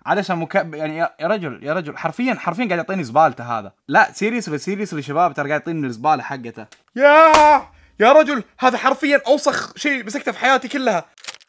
عادة يعني يا رجل حرفيا قاعد يعطيني زبالته هذا. لا سيريسلي شباب، ترى قاعد يعطيني الزبالة حقته. يا رجل هذا حرفيا اوسخ شيء مسكته في حياتي كلها.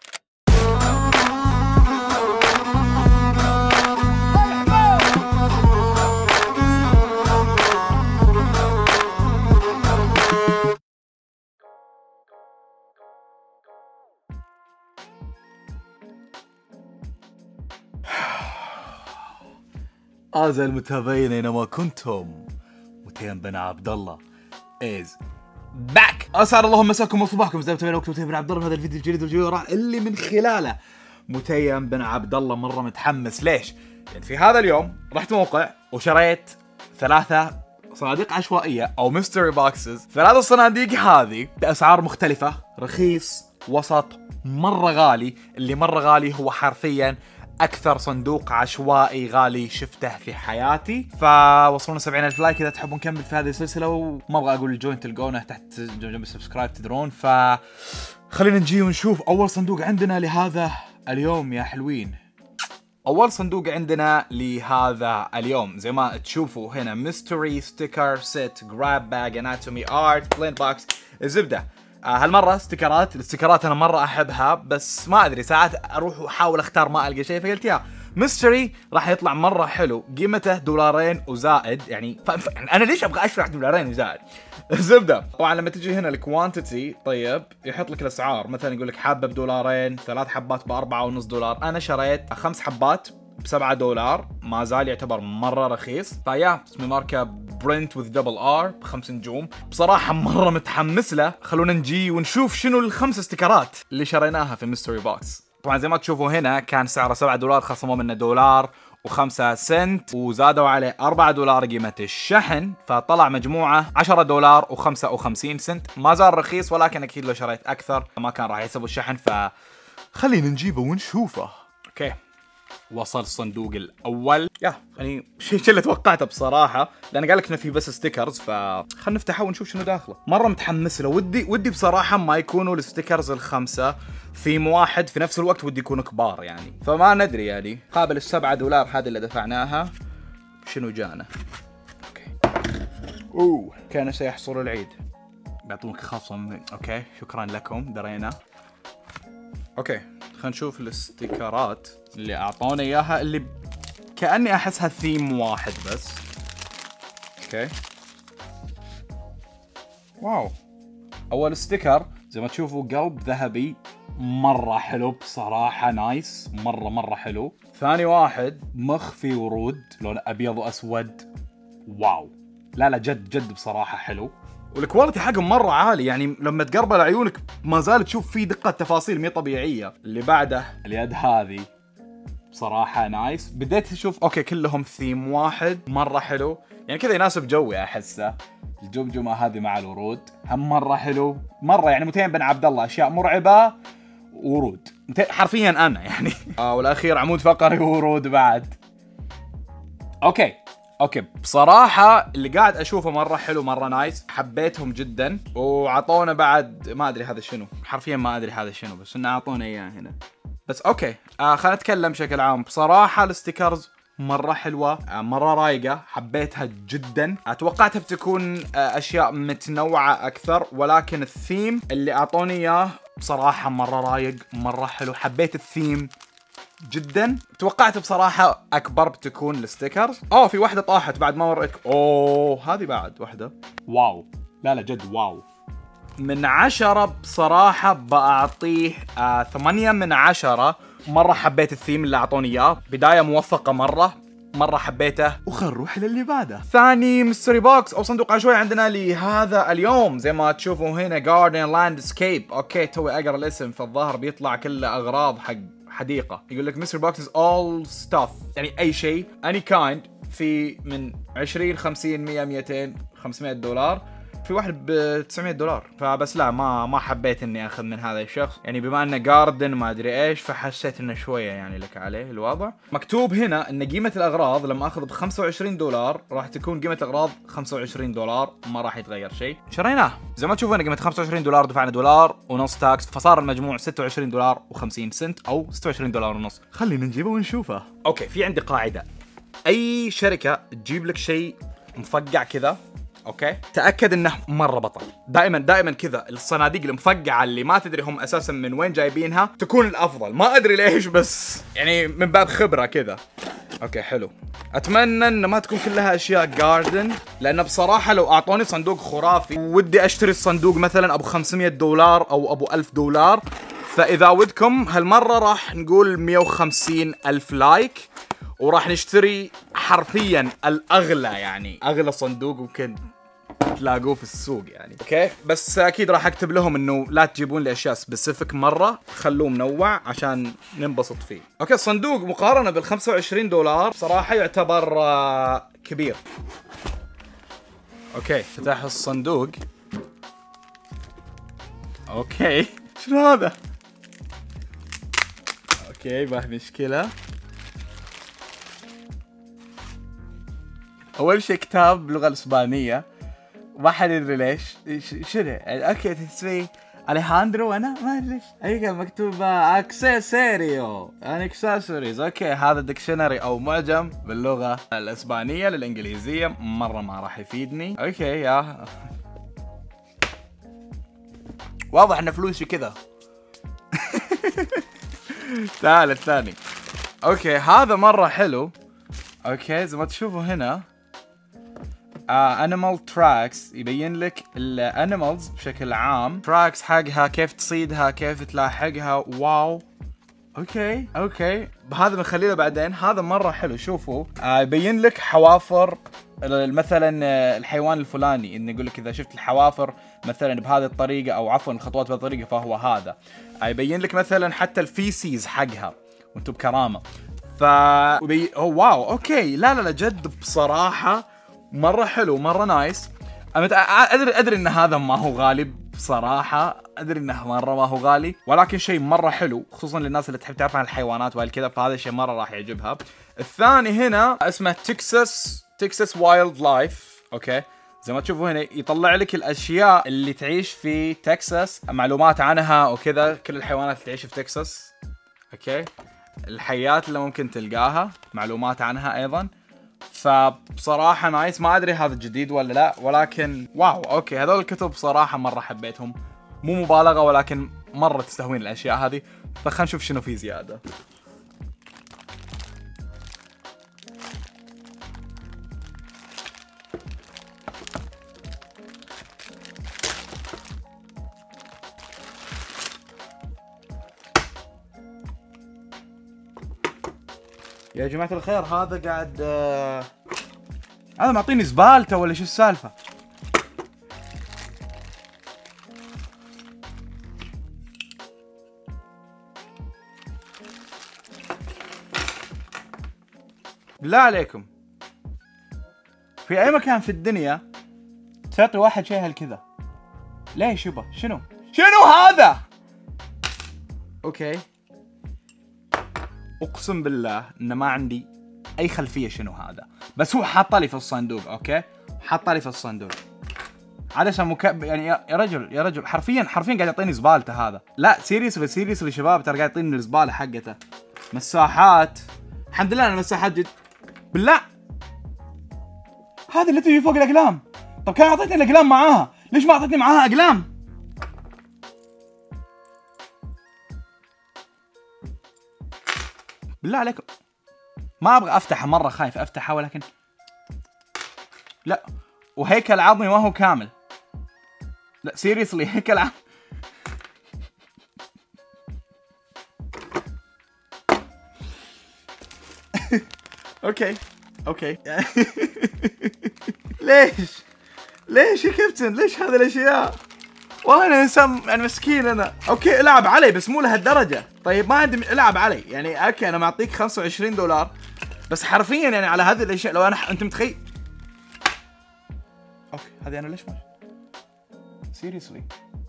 أعزائي المتابعين أينما كنتم، متيم بن عبد الله is back. أسعد الله مساكم وصباحكم زي ما تبين وقت متيم بن عبد الله. هذا الفيديو الجديد والجديد راح اللي من خلاله متيم بن عبد الله مرة متحمس. ليش؟ يعني في هذا اليوم رحت موقع وشريت 3 صناديق عشوائية أو ميستري بوكسز. 3 الصناديق هذه بأسعار مختلفة، رخيص وسط مرة غالي. اللي مرة غالي هو حرفيا أكثر صندوق عشوائي غالي شفته في حياتي. فوصلونا 70,000 لايك إذا تحبون نكمل في هذه السلسلة، وما أبغى أقول الجوين تلقونه تحت جنب السبسكرايب تدرون. فخلينا نجي ونشوف أول صندوق عندنا لهذا اليوم يا حلوين. أول صندوق عندنا لهذا اليوم زي ما تشوفوا هنا ميستري ستيكر سيت جراب باج اناتومي ارت بلين بوكس. الزبدة هالمرة ستيكرات. الاستيكرات انا مرة احبها، بس ما ادري ساعات اروح واحاول اختار ما القى شيء، فقلت يا ميستري راح يطلع مرة حلو. قيمته $2 وزائد يعني انا ليش ابغى اشرح $2 وزائد؟ الزبدة طبعا لما تجي هنا الكوانتيتي طيب يحط لك الاسعار، مثلا يقول لك حبة $2، 3 حبات $4.5. انا شريت 5 حبات $7، ما زال يعتبر مرة رخيص. طيب اسمي ماركة برنت وذ دبل ار ب5 نجوم. بصراحة مرة متحمس له. خلونا نجي ونشوف شنو ال5 استيكرات اللي شريناها في ميستري بوكس. طبعا زي ما تشوفوا هنا كان سعره $7، خصموا منه $1.05 وزادوا عليه $4 قيمة الشحن، فطلع مجموعة $10.55. ما زال رخيص، ولكن اكيد لو شريت اكثر ما كان راح يحسبوا الشحن. فخلينا نجيبه ونشوفه. اوكي وصل الصندوق الاول. يعني شيء اللي توقعته بصراحه، لان قال لك انه في بس ستيكرز، فخلنا نفتحه ونشوف شنو داخله. مره متحمس له. ودي بصراحه ما يكونوا الستيكرز ال5 ثيم واحد في نفس الوقت، ودي يكونوا كبار يعني. فما ندري يعني قابل $7 هذه اللي دفعناها شنو جانا. اوكي كان سيحصل العيد، بيعطونك خصم. اوكي شكرا لكم درينا. اوكي خلينا نشوف الاستيكرات اللي اعطونا اياها، اللي كأني احسها ثيم واحد بس. اوكي واو. اول ستيكر زي ما تشوفوا قلب ذهبي، مرة حلو بصراحة، نايس مرة حلو. ثاني واحد مخ في ورود لون ابيض واسود. واو لا جد بصراحة حلو، والكواليتي حقهم مرة عالي. يعني لما تقربل عيونك ما زال تشوف فيه دقة تفاصيل مي طبيعية. اللي بعده اليد هذه بصراحة نايس. بديت اشوف اوكي كلهم ثيم واحد، مرة حلو يعني كذا يناسب جوي احسه. الجمجمة هذه مع الورود هم مرة حلو مرة، يعني متيم بن عبد الله اشياء مرعبة ورود حرفيا انا يعني. والاخير عمود فقري وورود بعد. اوكي بصراحة اللي قاعد اشوفه مرة حلو مرة نايس، حبيتهم جدا. وعطونا بعد ما ادري هذا شنو، حرفيا ما ادري هذا شنو، بس انه اعطونا اياه هنا بس. اوكي خلينا نتكلم بشكل عام. بصراحة الستيكرز مرة حلوة، مرة رايقة، حبيتها جدا. توقعتها بتكون اشياء متنوعة اكثر، ولكن الثيم اللي اعطوني اياه بصراحة مرة رايق مرة حلو. حبيت الثيم جدا. توقعت بصراحة اكبر بتكون الستيكرز. في واحدة طاحت بعد ما وريتك. هذه بعد واحدة. واو لا جد واو. من 10 بصراحة بأعطيه 8 من 10. مرة حبيت الثيم اللي اعطوني اياه، بداية موفقة مرة حبيته. وخل نروح للي بعده. ثاني ميستري بوكس او صندوق عشوائي عندنا لهذا اليوم. زي ما تشوفوا هنا جاردن لاندسكيب. اوكي توي اقرا الاسم، فالظاهر بيطلع كله اغراض حق حديقة. يقول لك ميستري بوكس all stuff، يعني اي شيء any kind، في من 20 50 100 200 $500. في واحد ب 900 دولار. فبس لا ما حبيت اني اخذ من هذا الشخص، يعني بما انه جاردن ما ادري ايش، فحسيت انه شويه يعني لك عليه الوضع. مكتوب هنا ان قيمه الاغراض لما اخذ ب 25 دولار راح تكون قيمه الاغراض 25 دولار، ما راح يتغير شيء. شريناه زي ما تشوفون قيمه 25 دولار، دفعنا دولار ونص تاكس، فصار المجموع 26 دولار و50 سنت او 26 دولار ونص. خلينا نجيبه ونشوفه. اوكي، في عندي قاعده، اي شركه تجيب لك شيء مفقع كذا، اوكي، تاكد انه مره بطل. دائما كذا الصناديق المفقعه اللي ما تدري هم اساسا من وين جايبينها تكون الافضل. ما ادري ليش، بس يعني من باب خبره كذا. اوكي حلو، اتمنى ان ما تكون كلها اشياء جاردن، لان بصراحه لو اعطوني صندوق خرافي ودي اشتري الصندوق مثلا ابو 500 دولار او ابو 1000 دولار، فاذا ودكم هالمره راح نقول 150 الف لايك، وراح نشتري حرفيا الاغلى، يعني اغلى صندوق ممكن تلاقوه في السوق يعني. اوكي، بس اكيد راح اكتب لهم انه لا تجيبون لي اشياء سبيسيفيك مره، خلوه منوع عشان ننبسط فيه. اوكي، الصندوق مقارنه بال 25 دولار بصراحه يعتبر كبير. اوكي، فتح الصندوق. اوكي شنو هذا؟ اوكي ما في مشكله. اول شيء كتاب باللغه الاسبانيه، ما حد يدري ليش شنو. اوكي تسوي اليخاندرو، وانا ما ادري ليش. اي كان مكتوب اكسسوريو يعني اكسسوارز. اوكي، هذا ديكشنري او معجم باللغه الاسبانيه للانجليزيه، مره ما راح يفيدني. اوكي يا واضح ان فلوسي كذا. تعال الثاني. اوكي هذا مره حلو. اوكي زي ما تشوفوا هنا animal tracks، يبين لك الانيمالز بشكل عام، tracks حقها، كيف تصيدها، كيف تلاحقها. واو اوكي هذا بنخليه بعدين. هذا مره حلو. شوفوا يبين لك حوافر مثلا الحيوان الفلاني، انه يقول لك اذا شفت الحوافر مثلا بهذه الطريقه، او عفوا الخطوات بهذه الطريقه، فهو هذا. يبين لك مثلا حتى الفيسيز حقها وانتم بكرامه. واو اوكي، لا جد بصراحه مره حلو، مره نايس. ادري ان هذا ما هو غالي بصراحه، ادري انه مره ما هو غالي، ولكن شيء مره حلو خصوصا للناس اللي تحب تعرف عن الحيوانات وهالكذا، فهذا الشيء مره راح يعجبها. الثاني هنا اسمه تكساس وايلد لايف. اوكي زي ما تشوفوا هنا يطلع لك الاشياء اللي تعيش في تكساس، معلومات عنها وكذا، كل الحيوانات اللي تعيش في تكساس. اوكي، الحيات اللي ممكن تلقاها، معلومات عنها ايضا. فبصراحة نايس. ما ادري هذا جديد ولا لا، ولكن واو اوكي، هذول الكتب بصراحة مرة حبيتهم، مو مبالغة ولكن مرة تستهوين الاشياء هذه. فخلنا نشوف شنو في زيادة. يا جماعة الخير، هذا قاعد هذا معطيني زبالته ولا شو السالفة؟ بالله عليكم، في أي مكان في الدنيا تعطي واحد شيء هالكذا؟ ليش يبا؟ شنو هذا؟ اوكي اقسم بالله ان ما عندي اي خلفيه شنو هذا، بس هو حاطه لي في الصندوق. اوكي حاطه لي في الصندوق علشان يعني يا رجل حرفيا قاعد يعطيني زبالته هذا. لا سيريسلي شباب، ترى قاعد يعطيني الزباله حقته. مساحات، الحمد لله انا مساحات بالله هذا اللي تجي فوق الاقلام. طب كان اعطيتني الاقلام معاها، ليش ما اعطيتني معاها اقلام؟ بالله عليكم ما ابغى افتحها، مره خايف افتحها، ولكن لا. وهيكل عظمي ما هو كامل. لا سيريسلي هيكل عظمي. اوكي ليش يا كابتن؟ ليش هذه الاشياء؟ والله انا انسان يعني مسكين انا. اوكي العب علي بس مو لهالدرجه. طيب ما عندي، العب علي يعني. اوكي انا معطيك 25 دولار بس حرفيا يعني على هذه الاشياء. لو انت متخيل. اوكي هذه انا ليش ما seriously.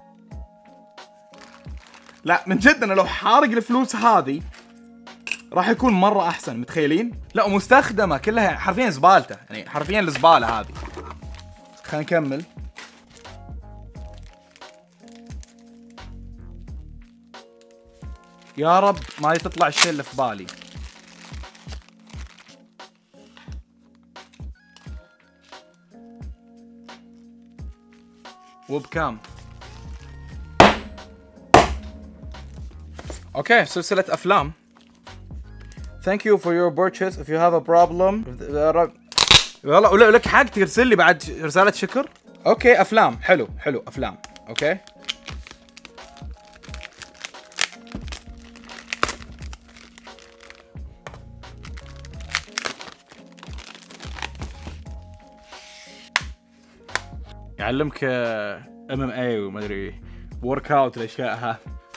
لا من جد انا لو حارق الفلوس هذه راح يكون مرة احسن، متخيلين؟ لا ومستخدمة كلها حرفيا زبالته، يعني حرفيا الزبالة هذه. خلينا نكمل. يا رب ما تطلع الشيء اللي في بالي. وبكام؟ اوكي سلسلة افلام. Thank you for your purchase. If you have a problem والله ولك حق ترسل لي بعد رسالة شكر. اوكي افلام، حلو حلو افلام. اوكي يعلمك MMA وما ادري ورك اوت الاشياء ها.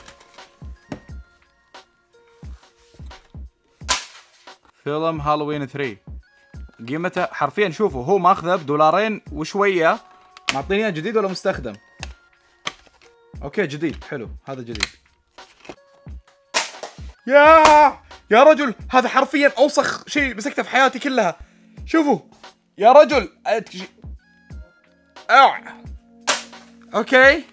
فيلم هالوين 3 قيمته حرفيا شوفوا هو ماخذه بدولارين وشويه، معطيني جديد ولا مستخدم؟ اوكي جديد، حلو هذا جديد. يا رجل هذا حرفيا اوسخ شيء مسكته في حياتي كلها. شوفوا يا رجل. اوكي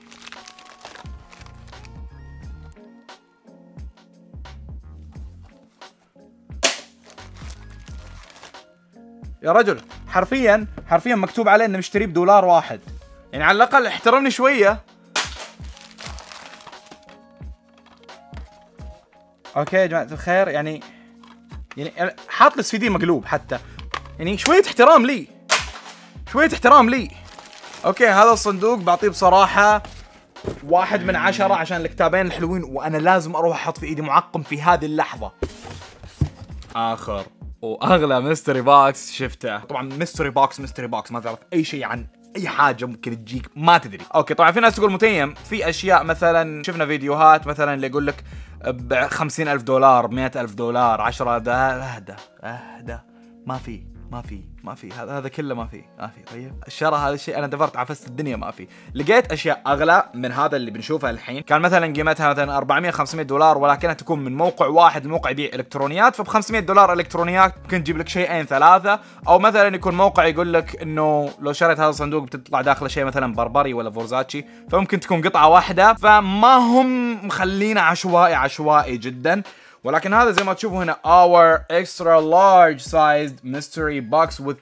يا رجل حرفيا مكتوب عليه انه مشتريه بدولار واحد، يعني على الاقل احترمني شويه. اوكي يا جماعه الخير، يعني حاط لي السي مقلوب حتى، يعني شويه احترام لي، شويه احترام لي. اوكي هذا الصندوق بعطيه بصراحه 1 من 10 عشان الكتابين الحلوين، وانا لازم اروح احط في ايدي معقم في هذه اللحظه. اخر واغلى ميستري بوكس شفته. طبعا ميستري بوكس ما تعرف اي شيء عن اي حاجه ممكن تجيك ما تدري. اوكي طبعا في ناس تقول متيم في اشياء، مثلا شفنا فيديوهات مثلا اللي يقول لك ب $50,000 $100,000 10. اهدى ما في هذا كله ما في. طيب الشراء هذا الشيء انا دفرت عفست الدنيا ما في. لقيت اشياء اغلى من هذا اللي بنشوفها الحين. كان مثلا قيمتها مثلا $400-500 ولكنها تكون من موقع واحد، الموقع يبيع الكترونيات، فب $500 الكترونيات ممكن تجيب لك شيئين ثلاثه. او مثلا يكون موقع يقول لك انه لو شريت هذا الصندوق بتطلع داخله شيء مثلا بربري ولا فورزاتشي، فممكن تكون قطعه واحده. فما هم مخلينا عشوائي جدا. ولكن هذا زي ما تشوفوا هنا our extra large sized mystery box with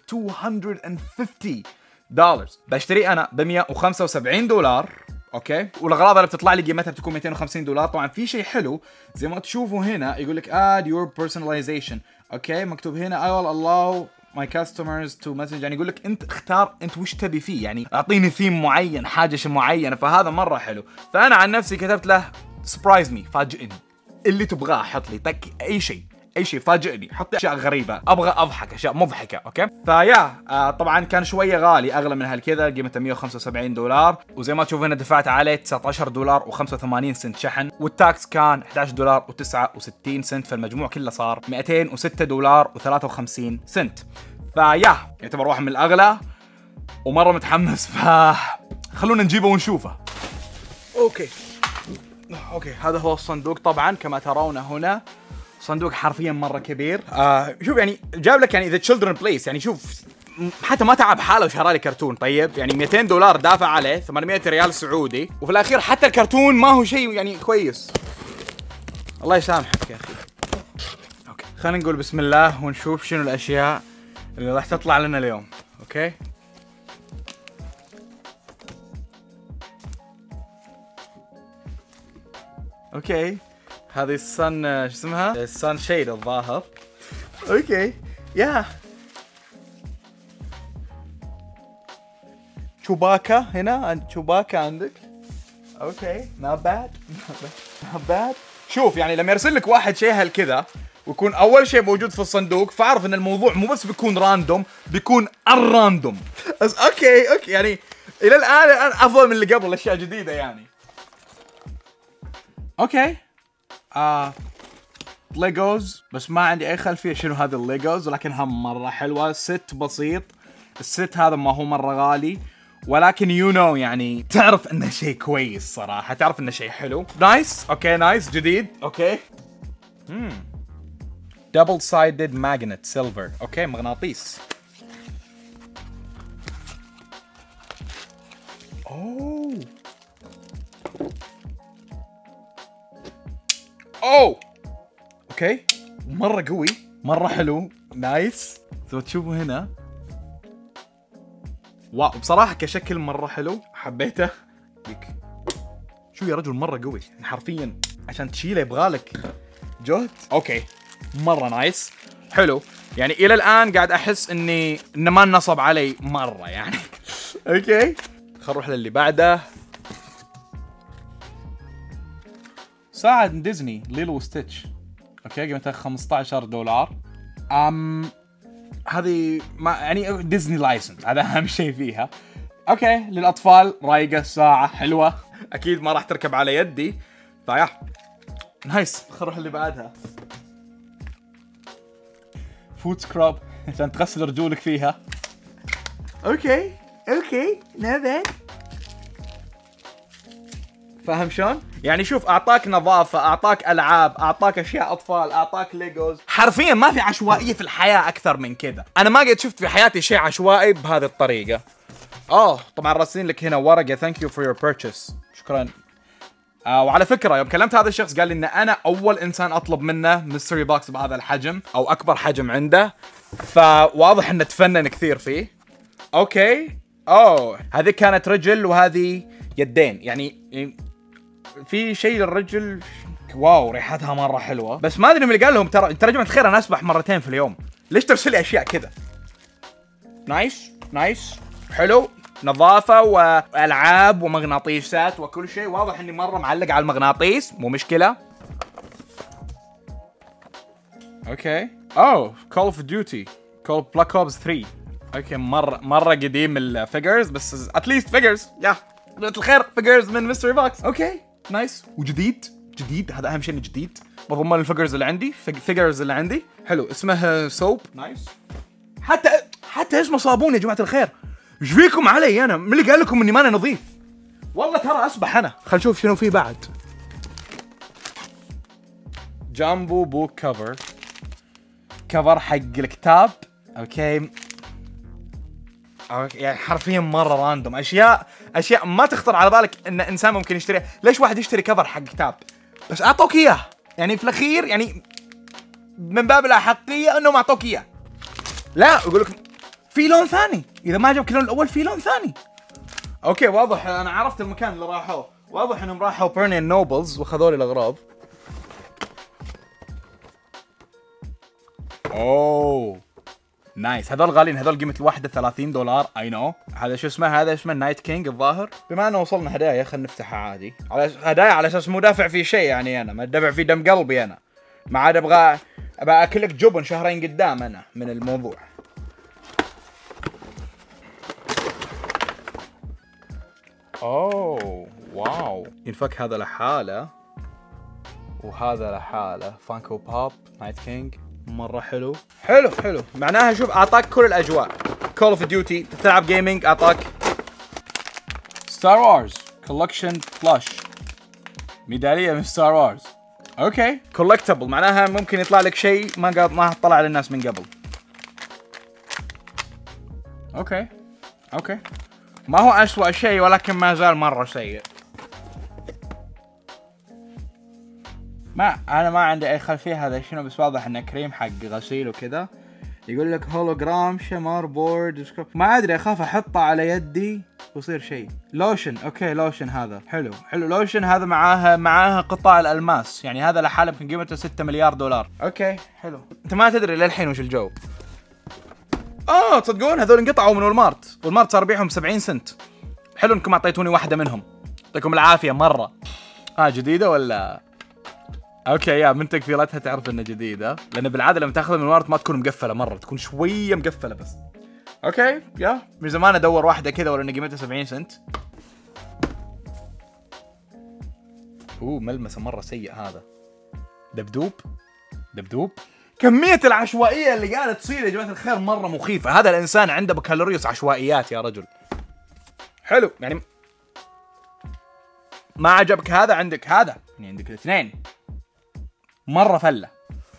$250. بشتري انا ب $175. اوكي والاغراض اللي بتطلع لي قيمتها بتكون $250. طبعا في شيء حلو زي ما تشوفوا هنا يقول لك add your personalization. اوكي مكتوب هنا I will allow my customers to message، يعني يقول لك انت اختار انت وش تبي فيه، يعني اعطيني ثيم معين، حاجه معينه. فهذا مره حلو. فانا عن نفسي كتبت له surprise me، فاجئني، اللي تبغاه حط لي، طق اي شيء فاجئني، حط اشياء غريبه، ابغى اضحك، اشياء مضحكه. اوكي فيا طبعا كان شويه غالي، اغلى من هالكذا، قيمته $175. وزي ما تشوفون دفعت عليه $19.85 شحن، والتاكس كان $11.69، فالمجموع كله صار $206.53. فيا يعتبر واحد من الاغلى ومره متحمس، خلونا نجيبه ونشوفه. اوكي هذا هو الصندوق. طبعا كما ترون هنا صندوق حرفيا مره كبير. شوف يعني جاب لك يعني ذا تشيلدرن بليس، يعني شوف حتى ما تعب حاله وشرى لي كرتون. طيب يعني $200 دافع عليه، 800 ريال سعودي، وفي الاخير حتى الكرتون ما هو شيء يعني كويس. الله يسامحك يا اخي. اوكي خلينا نقول بسم الله ونشوف شنو الاشياء اللي راح تطلع لنا اليوم. اوكي اوكي هذه الصن شو اسمها؟ الصن شيد الظاهر. اوكي يا شوباكا هنا، شوباكا عندك. اوكي not bad. شوف يعني لما يرسل لك واحد شيء هالكذا ويكون اول شيء موجود في الصندوق، فاعرف ان الموضوع مو بس بيكون راندوم، بيكون الراندوم. اوكي يعني الى الان افضل من اللي قبل، اشياء جديده يعني. اوكي ليجوز، بس ما عندي اي خلفيه شنو هذا الليجوز، ولكنها مره حلوه. ست بسيط، الست هذا ما هو مره غالي، ولكن يو نو يعني تعرف انه شيء كويس صراحه، تعرف انه شيء حلو. نايس اوكي نايس جديد اوكي. دبل سايدد ماجنت سيلفر اوكي مغناطيس. اوه اوكي مره قوي مره حلو نايس. لو تشوفوا هنا واو بصراحه كشكل مره حلو حبيته. شو يا رجل مره قوي يعني حرفيا عشان تشيله يبغالك جهد. اوكي مره نايس حلو يعني الى الان قاعد احس انه ما نصب علي مره يعني. اوكي خل نروح للي بعده. ساعة ديزني ليلو وستيتش اوكي قيمتها $15. هذه ما يعني ديزني لايسنس هذا اهم شيء فيها. اوكي للاطفال رايقه ساعة حلوة اكيد ما راح تركب على يدي فيا نايس. خل نروح اللي بعدها. فوت سكراب عشان تغسل رجولك فيها. اوكي نبات فاهم شلون؟ يعني شوف اعطاك نظافة، اعطاك العاب، اعطاك اشياء اطفال، اعطاك ليجوز، حرفيا ما في عشوائية في الحياة اكثر من كذا. انا ما قد شفت في حياتي شيء عشوائي بهذه الطريقة. طبعا راسلين لك هنا ورقة ثانك يو فور يور بيرتشيس شكرا. وعلى فكرة يوم كلمت هذا الشخص قال لي ان انا اول انسان اطلب منه ميستري بوكس بهذا الحجم او اكبر حجم عنده، فواضح انه تفنن كثير فيه. اوكي هذه كانت رجل وهذه يدين يعني في شيء للرجل. واو ريحتها مرة حلوة بس ما ادري من اللي قال لهم ترى يا جماعة الخير انا اسبح مرتين في اليوم، ليش ترسل لي اشياء كذا؟ نايس حلو نظافة والعاب ومغناطيسات وكل شيء. واضح اني مرة معلق على المغناطيس مو مشكلة. اوكي كول اوف ديوتي كول بلاك اوبس 3 اوكي مرة قديم الفيجرز بس اتليست فيجرز يا الخير فيجرز من ميستري بوكس. اوكي نايس وجديد هذا اهم شيء انه جديد بضم الفيجرز اللي عندي فيجرز اللي عندي حلو. اسمه سوب نايس حتى اسمه صابون يا جماعة الخير. ايش فيكم علي انا؟ من اللي قال لكم اني ماني نظيف؟ والله ترى اسبح انا. خل نشوف شنو في بعد. جامبو بوك كفر حق الكتاب اوكي يعني حرفيا مره راندوم اشياء ما تخطر على بالك ان انسان ممكن يشتريها. ليش واحد يشتري كفر حق كتاب؟ بس اعطوك اياه يعني في الاخير يعني من باب الاحقيه انهم اعطوك اياه. لا اقول لك في لون ثاني اذا ما عجبك اللون الاول في لون ثاني. اوكي واضح انا عرفت المكان اللي راحوه. واضح انهم راحوا بيرنيان نوبلز واخذوا لي الاغراض. نايس هذول غاليين هذول قيمة الواحدة $30 اي نو. هذا شو اسمه؟ هذا اسمه نايت كينج الظاهر. بما انه وصلنا هدايا خلينا نفتحها عادي على هدايا على اساس مو دافع في شيء يعني انا ما دافع في دم قلبي انا ما عاد ابغى اكلك جبن شهرين قدام انا من الموضوع. واو ينفك هذا لحاله وهذا لحاله. فانكو بوب نايت كينج مرة حلو معناها شوف اعطاك كل الاجواء. كول اوف ديوتي تلعب جيمنج اعطاك ستار وارز كولكشن بلاش ميدالية من ستار وارز. اوكي كولكتبل معناها ممكن يطلع لك شيء ما طلع للناس من قبل. اوكي ما هو اسوأ شيء ولكن ما زال مرة سيء. انا ما عندي اي خلفيه هذا شنو بس واضح انه كريم حق غسيل وكذا. يقول لك هولوجرام شمر بورد ما ادري اخاف احطه على يدي ويصير شيء. لوشن اوكي لوشن هذا حلو لوشن هذا معاها قطع الالماس يعني هذا لحاله يمكن قيمته $6 مليار. اوكي حلو. انت ما تدري للحين وش الجو. تصدقون هذول انقطعوا من والمارت صار بيعهم 70 سنت. حلو انكم اعطيتوني واحده منهم يعطيكم العافيه مره. جديده ولا اوكي يا من تقفيلتها تعرف انها جديده لان بالعاده لما تاخذها من والمارت ما تكون مقفله مره تكون شويه مقفله بس. اوكي يا من زمان ادور واحده كذا ولا ان قيمتها 70 سنت. ملمسه مره سيء هذا. دبدوب كميه العشوائيه اللي قاعده تصير يا جماعه الخير مره مخيفه. هذا الانسان عنده بكالوريوس عشوائيات يا رجل. حلو يعني. ما عجبك هذا عندك هذا، يعني عندك الاثنين مرة فلة.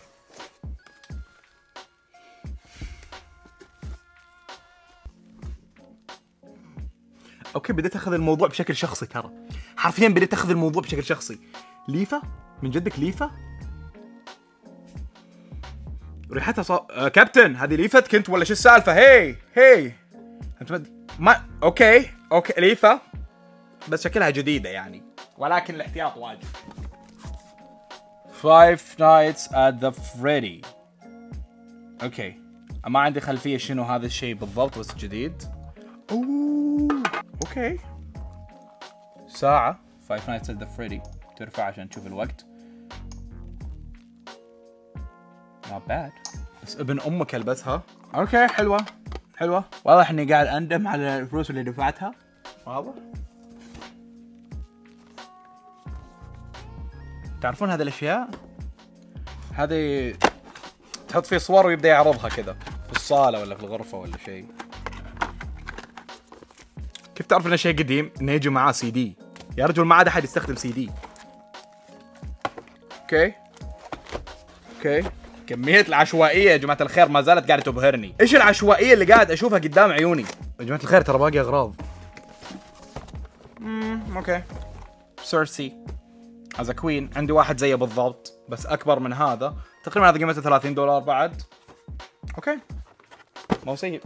اوكي بديت اخذ الموضوع بشكل شخصي، ترى حرفيا بديت اخذ الموضوع بشكل شخصي. ليفا من جدك ليفا؟ ريحتها كابتن هذه ليفتك انت ولا شو السالفه؟ هي انت ما اوكي ليفا بس شكلها جديده يعني، ولكن الاحتياط واجب. Five Nights at the Freddy. اوكي ما عندي خلفيه شنو هذا الشيء بالضبط بس جديد. اوه اوكي ساعة Five Nights at the Freddy، ترفع عشان تشوف الوقت. not bad. بس ابن امك البسها. اوكي حلوة واضح اني قاعد اندم على الفلوس اللي دفعتها، واضح. تعرفون هذه الاشياء هذه تحط فيه صور ويبدا يعرضها كذا في الصالة ولا في الغرفة ولا شيء. كيف تعرف انه شيء قديم؟ انه يجي معاه سي دي. يا رجل ما عاد احد يستخدم سي دي. اوكي كمية العشوائية يا جماعة الخير ما زالت قاعدة تبهرني. ايش العشوائية اللي قاعد اشوفها قدام عيوني؟ يا جماعة الخير ترى باقي اغراض. اوكي سيرسي از كوين، عندي واحد زيه بالضبط بس اكبر من هذا تقريبا. هذا قيمته $30 بعد. اوكي مو سيء.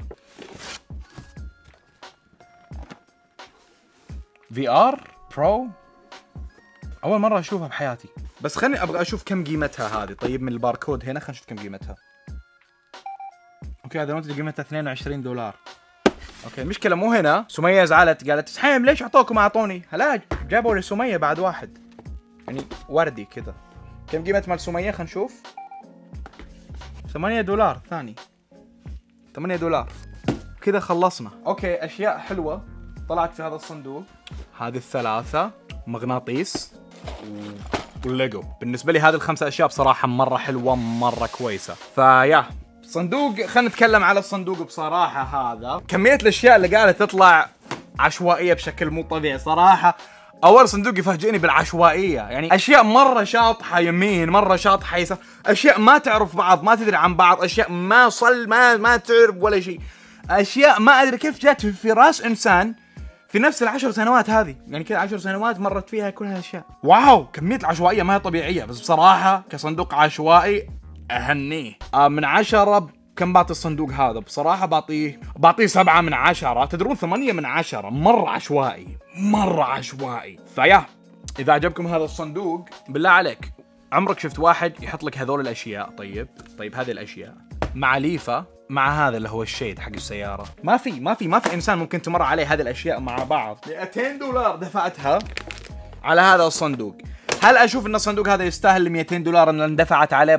VR برو اول مرة اشوفها بحياتي، بس خلني ابغى اشوف كم قيمتها هذه. طيب من الباركود هنا خلينا نشوف كم قيمتها. اوكي هذا المنتج قيمتها $22. اوكي المشكلة مو هنا. سمية زعلت قالت حيم ليش اعطوكم اعطوني؟ هلا جابوا لسمية بعد واحد يعني وردي كذا. كم قيمة مال سمية؟ خلينا نشوف. $8 ثاني، $8 كذا خلصنا. اوكي اشياء حلوة طلعت في هذا الصندوق. هذه الثلاثة مغناطيس والليجو. بالنسبة لي هذه الخمسة اشياء بصراحة مرة حلوة مرة كويسة. فيا صندوق، خلينا نتكلم على الصندوق بصراحة. هذا كمية الاشياء اللي قاعدة تطلع عشوائية بشكل مو طبيعي صراحة. اول صندوق يفاجئني بالعشوائية، يعني اشياء مرة شاطحة يمين مرة شاطحة يسار، اشياء ما تعرف بعض ما تدري عن بعض، اشياء ما تعرف ولا شيء، اشياء ما ادري كيف جات في راس انسان في نفس ال10 سنوات هذه. يعني كذا 10 سنوات مرت فيها كل هالاشياء. واو كمية العشوائية ما هي طبيعية. بس بصراحة كصندوق عشوائي اهنيه. من 10 كم بعطي الصندوق هذا؟ بصراحة بعطيه 7 من 10. تدرون 8 من 10 مرة عشوائي. فيا اذا عجبكم هذا الصندوق بالله عليك، عمرك شفت واحد يحط لك هذول الاشياء؟ طيب هذه الاشياء مع ليفة مع هذا اللي هو الشيد حق السيارة، ما في انسان ممكن تمر عليه هذه الاشياء مع بعض. $200 دفعتها على هذا الصندوق. هل اشوف ان الصندوق هذا يستاهل $200 ان اندفعت عليه؟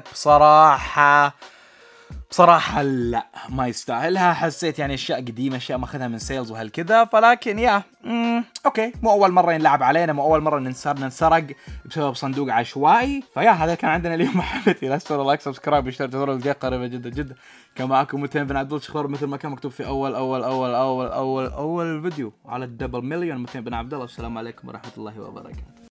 بصراحة لا ما يستاهلها. حسيت يعني اشياء قديمة، اشياء ماخذها من سيلز وهالكذا. فلكن اوكي مو اول مرة ينلعب علينا، مو اول مرة ننسرق بسبب صندوق عشوائي. فيا هذا كان عندنا اليوم محبتي. لا تنسوا لايك سبسكرايب واشتراك زر الجرس قريبة جدا. كان معكم متين بن عبد الله شخور مثل ما كان مكتوب في اول فيديو على الدبل مليون. متين بن عبد الله. السلام عليكم ورحمة الله وبركاته.